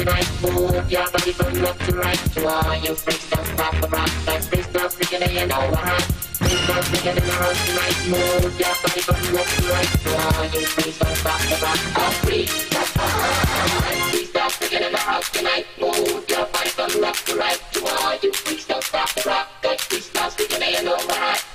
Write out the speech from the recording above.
tonight. Move your body from left to right. To all you freaks, don't stop the rock. That's free stuff, freaking and you know we're hot. Free stuff, freaking in the house tonight. Move your body from left to right. To all you freaks, don't stop the rock. All free, that's all. Free stuff, freaking in the house tonight. Move your body from left to right. To all you freaks, don't stop the rock. That's free stuff, freaking and you know we're hot.